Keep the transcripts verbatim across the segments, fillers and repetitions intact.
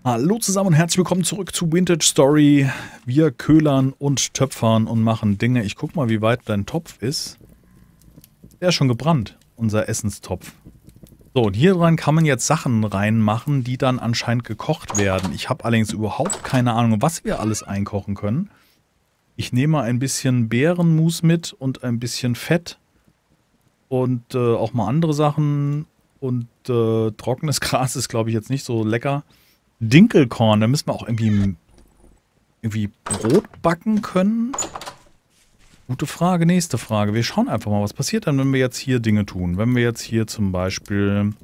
Hallo zusammen und herzlich willkommen zurück zu Vintage Story. Wir köhlern und töpfern und machen Dinge. Ich guck mal, wie weit dein Topf ist. Der ist schon gebrannt, unser Essenstopf. So, und hier dran kann man jetzt Sachen reinmachen, die dann anscheinend gekocht werden. Ich habe allerdings überhaupt keine Ahnung, was wir alles einkochen können. Ich nehme ein bisschen Beerenmus mit und ein bisschen Fett. Und äh, auch mal andere Sachen. Und äh, trockenes Gras ist, glaube ich, jetzt nicht so lecker. Dinkelkorn, da müssen wir auch irgendwie, irgendwie Brot backen können. Gute Frage, nächste Frage. Wir schauen einfach mal, was passiert dann, wenn wir jetzt hier Dinge tun. Wenn wir jetzt hier zum Beispiel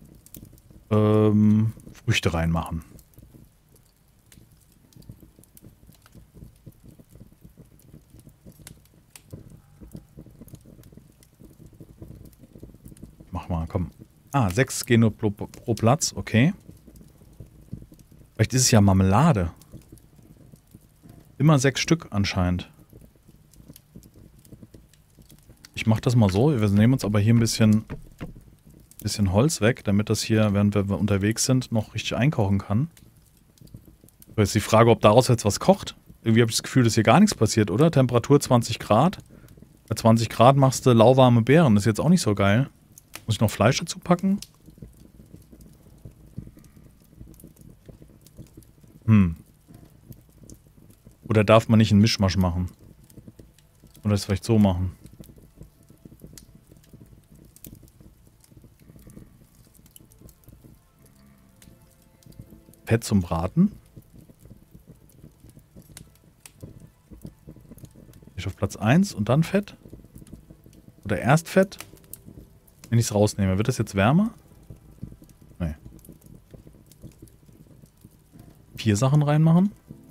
ähm, Früchte reinmachen. Mach mal, komm. Ah, sechs gehen nur pro, pro Platz, okay. Vielleicht ist es ja Marmelade. Immer sechs Stück anscheinend. Ich mach das mal so. Wir nehmen uns aber hier ein bisschen, bisschen Holz weg, damit das hier, während wir unterwegs sind, noch richtig einkochen kann. So, jetzt die Frage, ob daraus jetzt was kocht. Irgendwie habe ich das Gefühl, dass hier gar nichts passiert, oder? Temperatur zwanzig Grad. Bei zwanzig Grad machst du lauwarme Beeren. Das ist jetzt auch nicht so geil. Muss ich noch Fleisch dazu packen? Hm. Oder darf man nicht einen Mischmasch machen? Oder es vielleicht so machen? Fett zum Braten? Ich auf Platz eins und dann Fett? Oder erst Fett? Wenn ich es rausnehme, wird das jetzt wärmer? Nee. Vier Sachen reinmachen?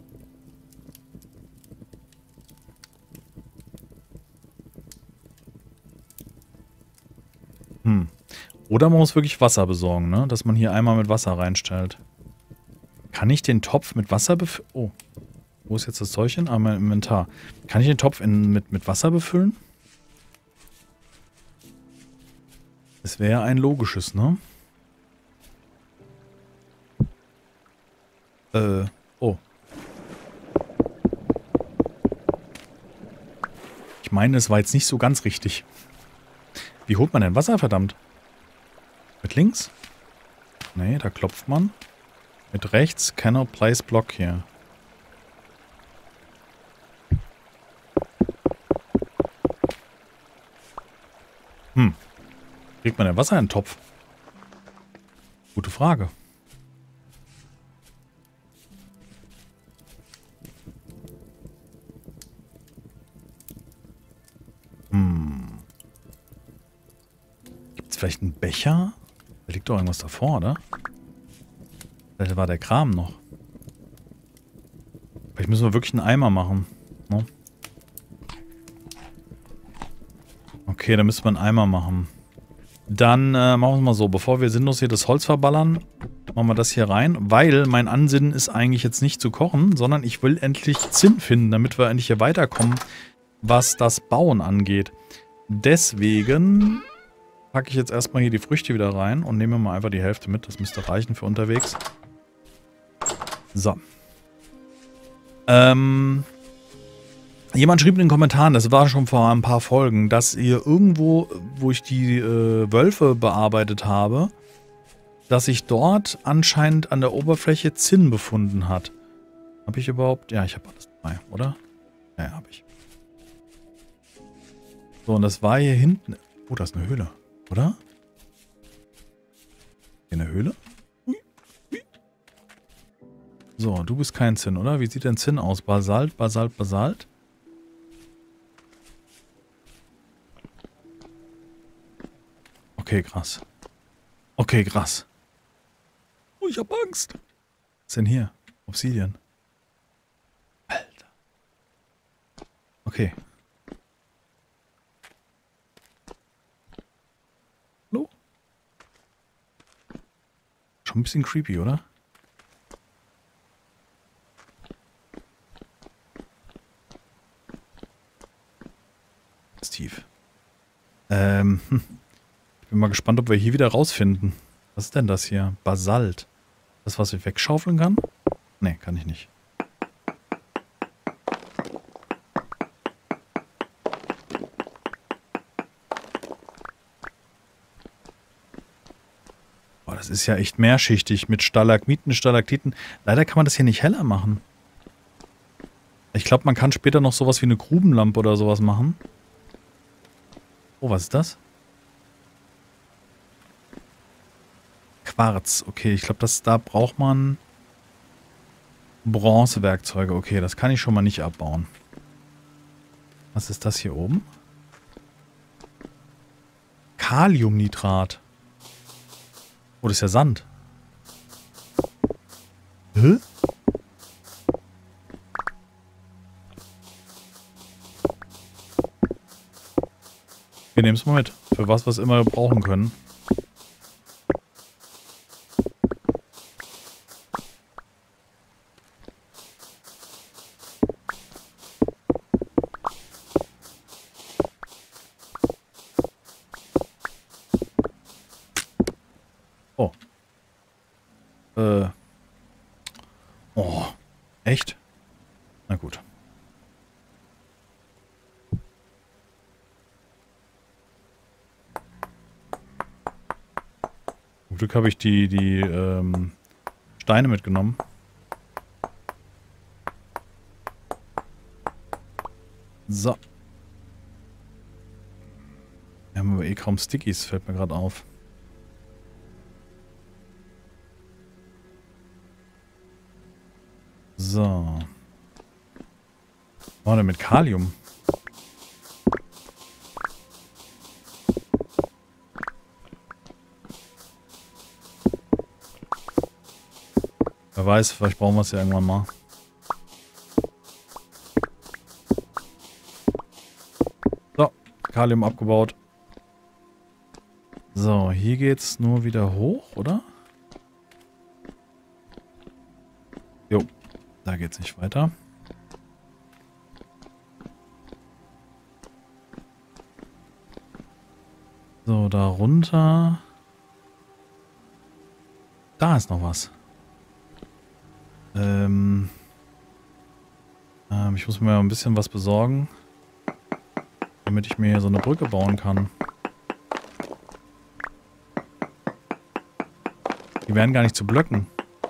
Hm. Oder man muss wirklich Wasser besorgen, ne? Dass man hier einmal mit Wasser reinstellt. Kann ich den Topf mit Wasser befüllen? Oh. Wo ist jetzt das Zeug hin? Ah, mein Inventar. Kann ich den Topf in, mit, mit Wasser befüllen? Das wäre ein logisches, ne? Äh, oh. Ich meine, es war jetzt nicht so ganz richtig. Wie holt man denn Wasser, verdammt? Mit links? Nee, da klopft man. Mit rechts, cannot place block hier. Hm. Kriegt man denn Wasser in den Topf? Gute Frage. Hm. Gibt es vielleicht einen Becher? Da liegt doch irgendwas davor, oder? Vielleicht war der Kram noch. Vielleicht müssen wir wirklich einen Eimer machen. Ne? Okay, dann müssen wir einen Eimer machen. Dann äh, machen wir es mal so. Bevor wir sinnlos hier das Holz verballern, machen wir das hier rein. Weil mein Ansinnen ist eigentlich jetzt nicht zu kochen, sondern ich will endlich Zinn finden, damit wir endlich hier weiterkommen, was das Bauen angeht. Deswegen packe ich jetzt erstmal hier die Früchte wieder rein und nehme mal einfach die Hälfte mit. Das müsste reichen für unterwegs. So. Ähm... Jemand schrieb in den Kommentaren, das war schon vor ein paar Folgen, dass ihr irgendwo, wo ich die äh, Wölfe bearbeitet habe, dass sich dort anscheinend an der Oberfläche Zinn befunden hat. Habe ich überhaupt? Ja, ich habe alles dabei, oder? Ja, habe ich. So, und das war hier hinten. Oh, da ist eine Höhle, oder? Hier eine Höhle? So, du bist kein Zinn, oder? Wie sieht denn Zinn aus? Basalt, Basalt, Basalt? Okay, krass. Okay, krass. Oh, ich hab Angst. Was ist denn hier? Obsidian. Alter. Okay. Hallo? Schon ein bisschen creepy, oder? Ist tief. Ähm, hm. Ich bin mal gespannt, ob wir hier wieder rausfinden. Was ist denn das hier? Basalt. Das, was ich wegschaufeln kann? Ne, kann ich nicht. Boah, das ist ja echt mehrschichtig mit Stalagmiten, Stalaktiten. Leider kann man das hier nicht heller machen. Ich glaube, man kann später noch sowas wie eine Grubenlampe oder sowas machen. Oh, was ist das? Quarz. Okay, ich glaube, das da braucht man Bronzewerkzeuge. Okay, das kann ich schon mal nicht abbauen. Was ist das hier oben? Kaliumnitrat. Oh, das ist ja Sand. Hä? Wir nehmen es mal mit. Für was wir es immer brauchen können. Oh. Äh. Oh. Echt? Na gut. Zum Glück habe ich die, die ähm, Steine mitgenommen. So. Wir haben aber eh kaum Stickies, fällt mir gerade auf. So. Was war denn mit Kalium? Wer weiß, vielleicht brauchen wir es ja irgendwann mal. So, Kalium abgebaut. So, hier geht's nur wieder hoch, oder? Jo, da geht's nicht weiter. So, da runter. Da ist noch was. Ähm, ähm, ich muss mir mal ein bisschen was besorgen, damit ich mir hier so eine Brücke bauen kann. Die werden gar nicht zu Blöcken.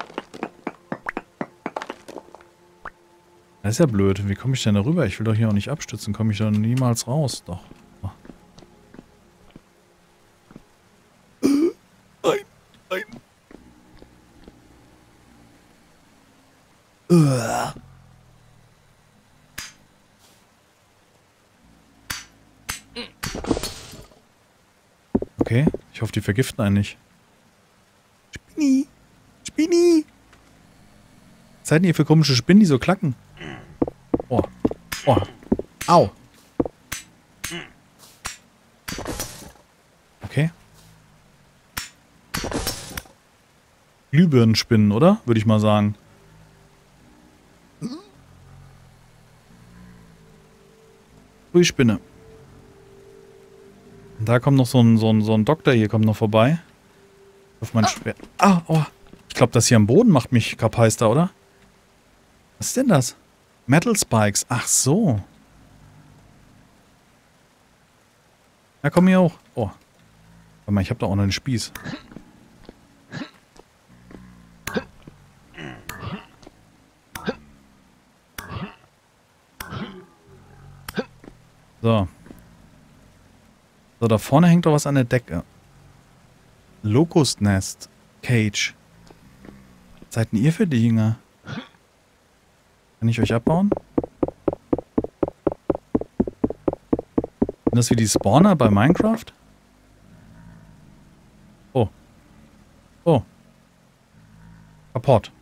Das ist ja blöd. Wie komme ich denn da rüber? Ich will doch hier auch nicht abstützen. Komme ich doch niemals raus. Doch. Nein, nein. Okay, ich hoffe, die vergiften einen nicht. Spinni! Spinni! Was seid ihr hier für komische Spinnen, die so klacken? Oh. Oh. Au. Okay. Glühbirnenspinnen, oder? Würde ich mal sagen. Ui, Spinne. Da kommt noch so ein, so ein, so ein Doktor hier, kommt noch vorbei. Auf mein Schwert. Ah, oh. Ich glaube, das hier am Boden macht mich kapeister, oder? Was ist denn das? Metal Spikes. Ach so. Ja, komm hier hoch. Oh. Warte mal, ich habe da auch noch einen Spieß. So. So, da vorne hängt doch was an der Decke. Locust Nest. Cage. Was seid denn ihr für Dinger? Kann ich euch abbauen? Sind das wie die Spawner bei Minecraft? Oh. Oh. Kaputt.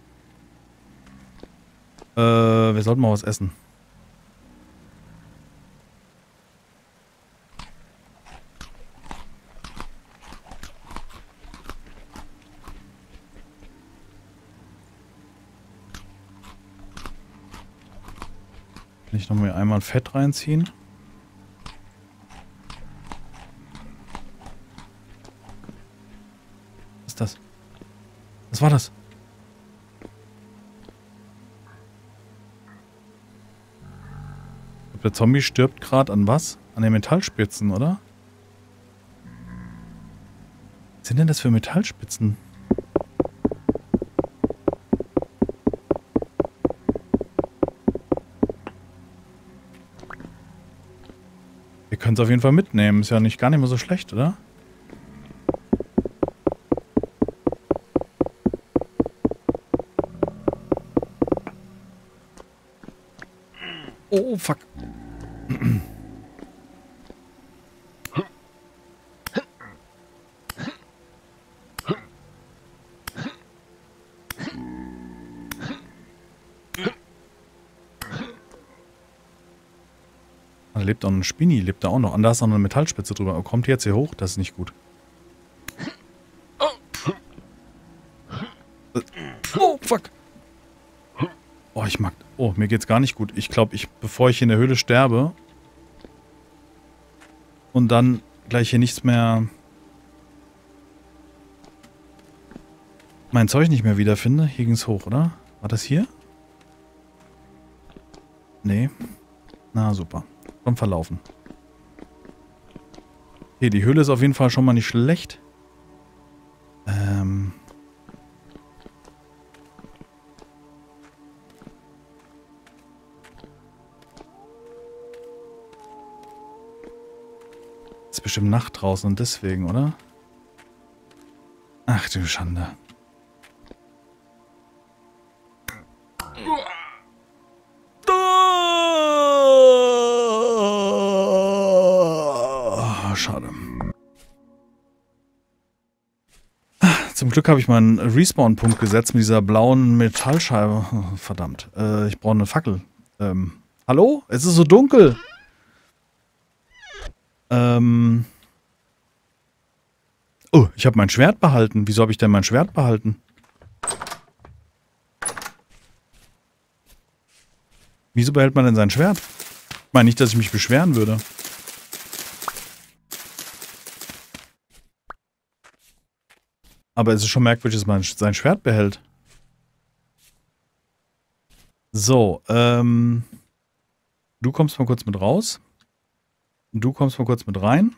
Äh, wir sollten mal was essen. Kann ich nochmal einmal Fett reinziehen? Was ist das? Was war das? glaube, der Zombie stirbt gerade an was? An den Metallspitzen, oder? Was sind denn das für Metallspitzen? Wir können es auf jeden Fall mitnehmen. Ist ja nicht gar nicht mehr so schlecht, oder? Oh, fuck. Da lebt auch ein Spinni, lebt da auch noch. Und da ist noch eine Metallspitze drüber. Aber kommt die jetzt hier hoch? Das ist nicht gut. Oh, fuck. Oh, ich mag... Oh, mir geht's gar nicht gut. Ich glaube, ich, bevor ich in der Höhle sterbe und dann gleich hier nichts mehr... mein Zeug nicht mehr wiederfinde. Hier ging's hoch, oder? War das hier? Nee. Na, super. Schon verlaufen. Okay, die Höhle ist auf jeden Fall schon mal nicht schlecht. Ähm... Ist bestimmt Nacht draußen und deswegen, oder? Ach du Schande. Oh, schade. Zum Glück habe ich mal einen Respawn-Punkt gesetzt mit dieser blauen Metallscheibe. Oh, verdammt. Äh, ich brauche eine Fackel. Ähm, hallo? Es ist so dunkel. Ähm. Oh, ich habe mein Schwert behalten. Wieso habe ich denn mein Schwert behalten? Wieso behält man denn sein Schwert? Ich meine nicht, dass ich mich beschweren würde. Aber es ist schon merkwürdig, dass man sein Schwert behält. So, ähm. Du kommst mal kurz mit raus. Du kommst mal kurz mit rein.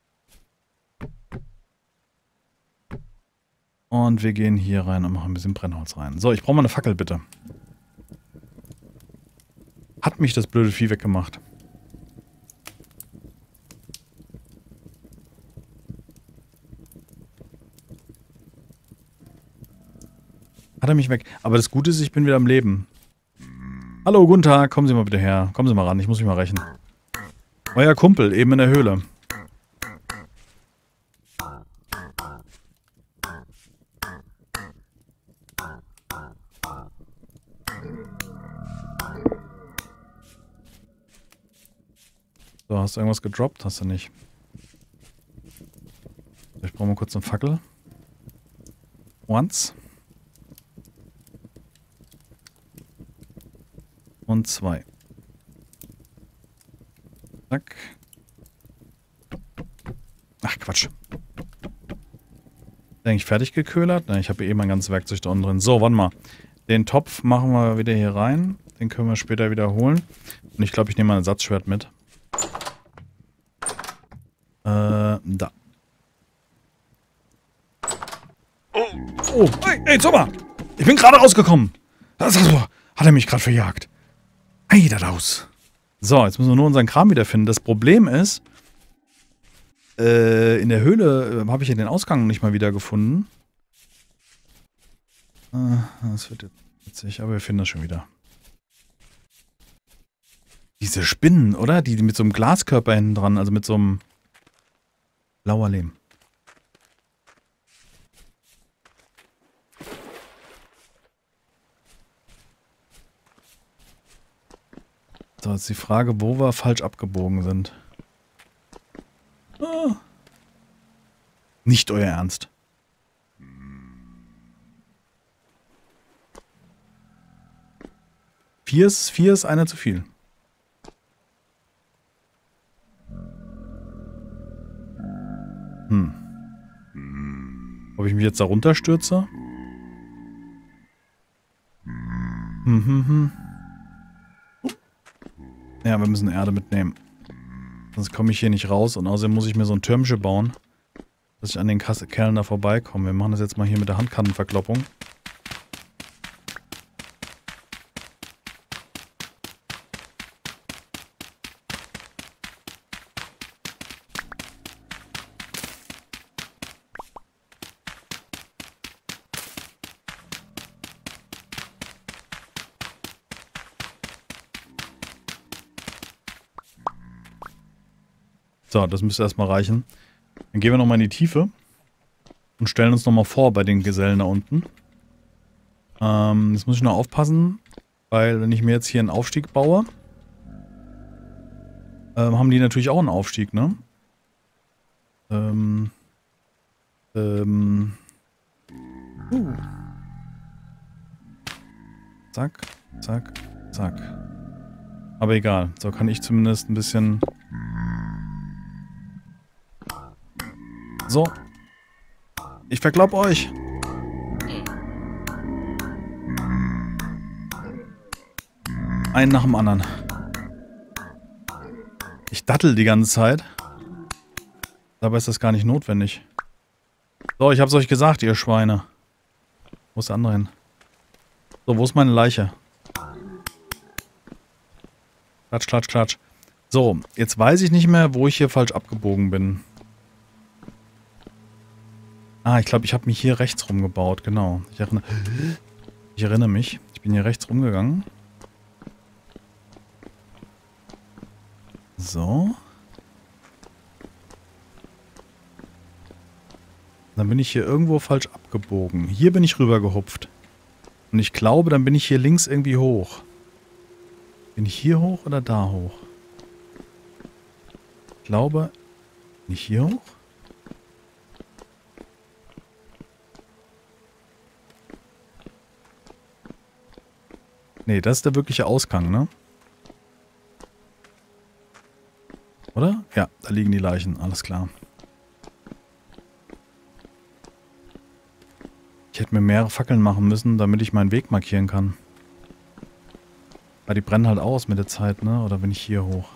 Und wir gehen hier rein und machen ein bisschen Brennholz rein. So, ich brauche mal eine Fackel, bitte. Hat mich das blöde Vieh weggemacht. Hat er mich weg. Aber das Gute ist, ich bin wieder am Leben. Hallo, guten Tag. Kommen Sie mal bitte her. Kommen Sie mal ran. Ich muss mich mal rächen. Euer Kumpel, eben in der Höhle. So, hast du irgendwas gedroppt? Hast du nicht. Ich brauche mal kurz eine Fackel. Once. Und zwei. Zack. Ach, Quatsch. Ist eigentlich fertig geköhlert? Na, ich habe eh mein ganzes Werkzeug da unten drin. So, warte mal. Den Topf machen wir wieder hier rein. Den können wir später wiederholen. Und ich glaube, ich nehme mal ein Ersatzschwert mit. Äh, da. Oh, oh, hey, hey, Sommer! Ich bin gerade rausgekommen! Das, das, hat er mich gerade verjagt. Hey, da raus! So, jetzt müssen wir nur unseren Kram wiederfinden. Das Problem ist, äh, in der Höhle äh, habe ich ja den Ausgang nicht mal wieder gefunden. Äh, das wird jetzt witzig, aber wir finden das schon wieder. Diese Spinnen, oder? Die, die mit so einem Glaskörper hinten dran, also mit so einem blauer Lehm. So, jetzt die Frage, wo wir falsch abgebogen sind. Ah. Nicht euer Ernst. Vier ist, vier ist einer zu viel. Hm. Ob ich mich jetzt da runterstürze? Hm, hm, hm. Ja, wir müssen Erde mitnehmen. Sonst komme ich hier nicht raus und außerdem muss ich mir so ein Türmchen bauen, dass ich an den Kerlen da vorbeikomme. Wir machen das jetzt mal hier mit der Handkantenverkloppung. So, das müsste erstmal reichen. Dann gehen wir nochmal in die Tiefe und stellen uns nochmal vor bei den Gesellen da unten. Ähm, jetzt muss ich noch aufpassen, weil wenn ich mir jetzt hier einen Aufstieg baue, ähm, haben die natürlich auch einen Aufstieg, ne? Ähm, ähm, uh. Zack, zack, zack. Aber egal, so kann ich zumindest ein bisschen... So. Ich verglaub euch. Einen nach dem anderen. Ich dattel die ganze Zeit. Dabei ist das gar nicht notwendig. So, ich hab's euch gesagt, ihr Schweine. Wo ist der andere hin? So, wo ist meine Leiche? Klatsch, klatsch, klatsch. So, jetzt weiß ich nicht mehr, wo ich hier falsch abgebogen bin. Ah, ich glaube, ich habe mich hier rechts rumgebaut, genau. Ich erinnere, ich erinnere mich. Ich bin hier rechts rumgegangen. So. Dann bin ich hier irgendwo falsch abgebogen. Hier bin ich rüber gehupft. Und ich glaube, dann bin ich hier links irgendwie hoch. Bin ich hier hoch oder da hoch? Ich glaube, bin ich hier hoch? Nee, das ist der wirkliche Ausgang, ne? Oder? Ja, da liegen die Leichen, alles klar. Ich hätte mir mehrere Fackeln machen müssen, damit ich meinen Weg markieren kann. Weil die brennen halt aus mit der Zeit, ne? Oder bin ich hier hoch?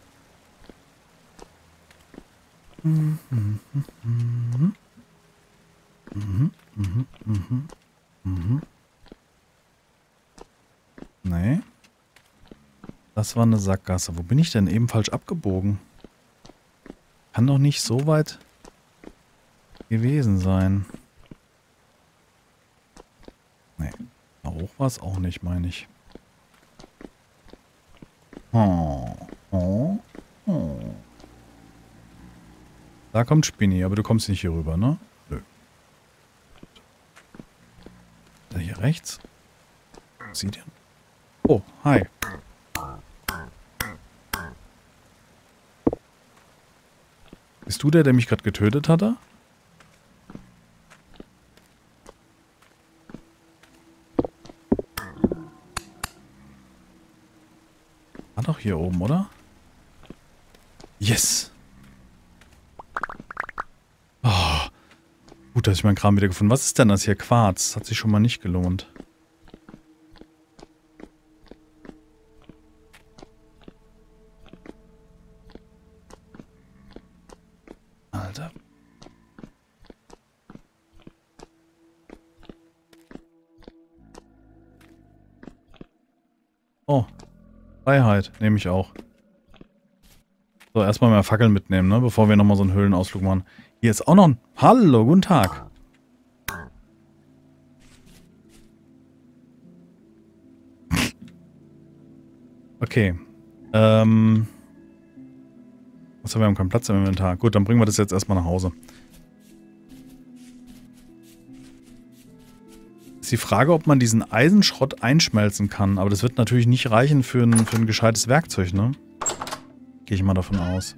Mhm, mhm, mhm. Mhm, mhm, mhm, mhm. Nee. Das war eine Sackgasse. Wo bin ich denn eben falsch abgebogen? Kann doch nicht so weit gewesen sein. Nee. Da hoch war es auch nicht, meine ich. Oh. Oh. Oh. Da kommt Spinni, aber du kommst nicht hier rüber, ne? Nö. Da hier rechts? Sieht ihr? Oh, hi. Bist du der, der mich gerade getötet hatte? War doch hier oben, oder? Yes! Oh, gut, dass ich meinen Kram wieder gefunden habe. Was ist denn das hier? Quarz. Hat sich schon mal nicht gelohnt. Alter. Oh. Freiheit. Nehme ich auch. So, erstmal mehr Fackeln mitnehmen, ne? Bevor wir nochmal so einen Höhlenausflug machen. Hier ist auch noch ein... Hallo, guten Tag. Okay. Ähm... Achso, wir haben keinen Platz im Inventar. Gut, dann bringen wir das jetzt erstmal nach Hause. Ist die Frage, ob man diesen Eisenschrott einschmelzen kann. Aber das wird natürlich nicht reichen für ein, für ein gescheites Werkzeug, ne? Gehe ich mal davon aus.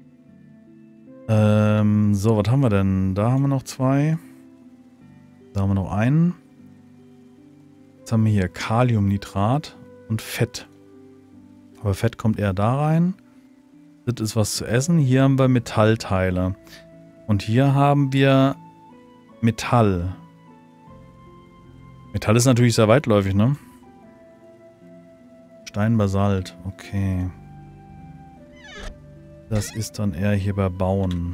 Ähm, so, was haben wir denn? Da haben wir noch zwei. Da haben wir noch einen. Jetzt haben wir hier Kaliumnitrat und Fett. Aber Fett kommt eher da rein. Das ist was zu essen. Hier haben wir Metallteile. Und hier haben wir Metall. Metall ist natürlich sehr weitläufig, ne? Stein, Basalt. Okay. Das ist dann eher hier bei Bauen.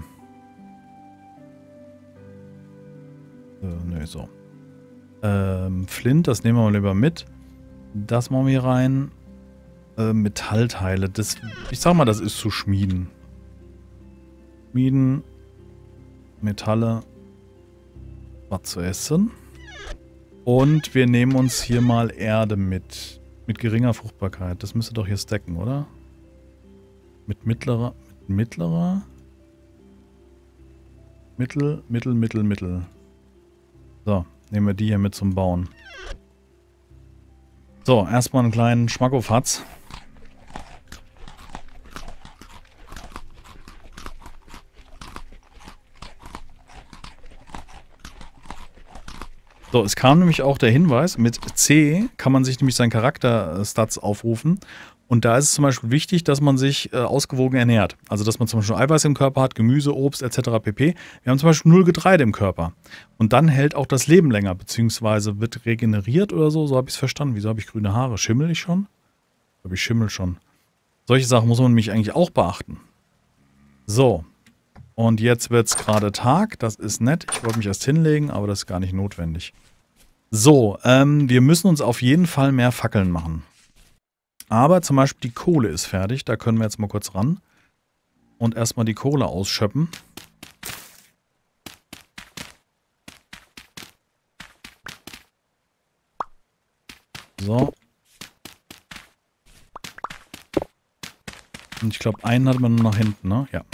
Äh, nö, so. Ähm, Flint, das nehmen wir mal lieber mit. Das machen wir hier rein. Äh, Metallteile. Das, ich sag mal, das ist zu schmieden. Schmieden. Metalle. Was zu essen. Und wir nehmen uns hier mal Erde mit. Mit geringer Fruchtbarkeit. Das müsste doch hier stacken, oder? Mit mittlerer. Mit mittlerer. Mittel, Mittel, Mittel, Mittel. So, nehmen wir die hier mit zum Bauen. So, erstmal einen kleinen Schmackofatz. So, es kam nämlich auch der Hinweis, mit C kann man sich nämlich seinen Charakter-Stats aufrufen. Und da ist es zum Beispiel wichtig, dass man sich äh, ausgewogen ernährt. Also, dass man zum Beispiel Eiweiß im Körper hat, Gemüse, Obst et cetera pp. Wir haben zum Beispiel null Getreide im Körper. Und dann hält auch das Leben länger, beziehungsweise wird regeneriert oder so. So habe ich es verstanden. Wieso habe ich grüne Haare? Schimmel ich schon? Habe ich Schimmel schon. Solche Sachen muss man nämlich eigentlich auch beachten. So. Und jetzt wird es gerade Tag. Das ist nett. Ich wollte mich erst hinlegen, aber das ist gar nicht notwendig. So, ähm, wir müssen uns auf jeden Fall mehr Fackeln machen. Aber zum Beispiel die Kohle ist fertig. Da können wir jetzt mal kurz ran. Und erstmal die Kohle ausschöpfen. So. Und ich glaube, einen hat man nur nach hinten, ne? Ja.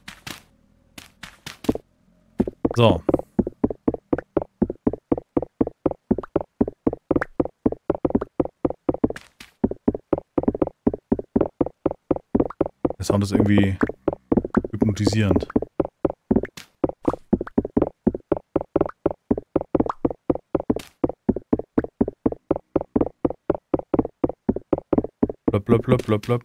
So. Der Sound ist irgendwie hypnotisierend. Blöp, blöp, blöp, blöp, blöp.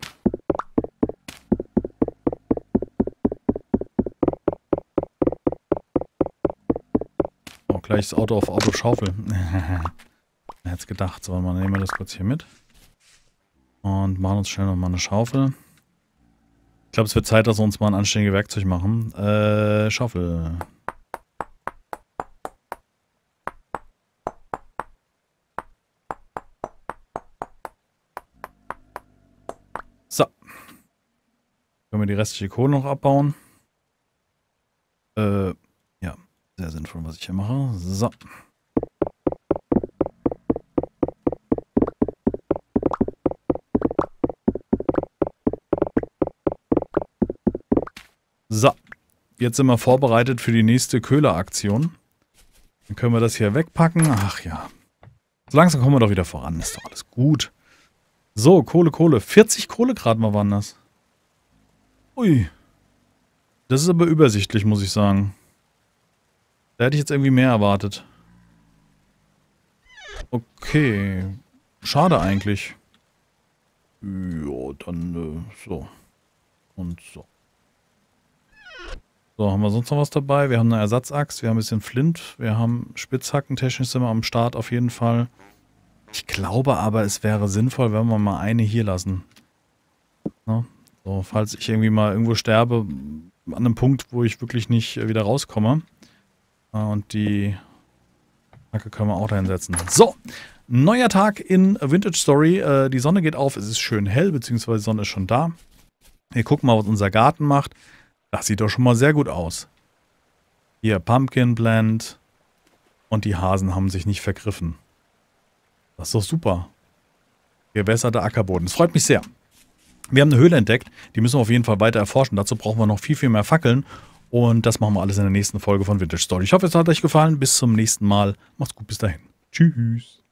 Oh, gleich das Auto auf Auto schaufeln. Er hat's gedacht. So, dann nehmen wir das kurz hier mit. Und machen uns schnell nochmal eine Schaufel. Ich glaube, es wird Zeit, dass wir uns mal ein anständiges Werkzeug machen. Äh, Schaufel. So. Können wir die restliche Kohle noch abbauen. Äh, ja, sehr sinnvoll, was ich hier mache. So. So, jetzt sind wir vorbereitet für die nächste Köhleraktion. Dann können wir das hier wegpacken. Ach ja. So langsam kommen wir doch wieder voran. Ist doch alles gut. So, Kohle, Kohle. vierzig Kohlegrad mal waren das. Ui. Das ist aber übersichtlich, muss ich sagen. Da hätte ich jetzt irgendwie mehr erwartet. Okay. Schade eigentlich. Ja, dann äh, so. Und so. So, haben wir sonst noch was dabei? Wir haben eine Ersatzaxt, wir haben ein bisschen Flint, wir haben Spitzhacken, technisch sind wir am Start auf jeden Fall. Ich glaube aber, es wäre sinnvoll, wenn wir mal eine hier lassen. Ne? So, falls ich irgendwie mal irgendwo sterbe, an einem Punkt, wo ich wirklich nicht wieder rauskomme. Und die Hacke können wir auch da hinsetzen. So, neuer Tag in Vintage Story. Die Sonne geht auf, es ist schön hell, beziehungsweise die Sonne ist schon da. Wir gucken mal, was unser Garten macht. Das sieht doch schon mal sehr gut aus. Hier Pumpkin Blend. Und die Hasen haben sich nicht vergriffen. Das ist doch super. Gewässerter Ackerboden. Das freut mich sehr. Wir haben eine Höhle entdeckt. Die müssen wir auf jeden Fall weiter erforschen. Dazu brauchen wir noch viel, viel mehr Fackeln. Und das machen wir alles in der nächsten Folge von Vintage Story. Ich hoffe, es hat euch gefallen. Bis zum nächsten Mal. Macht's gut, bis dahin. Tschüss.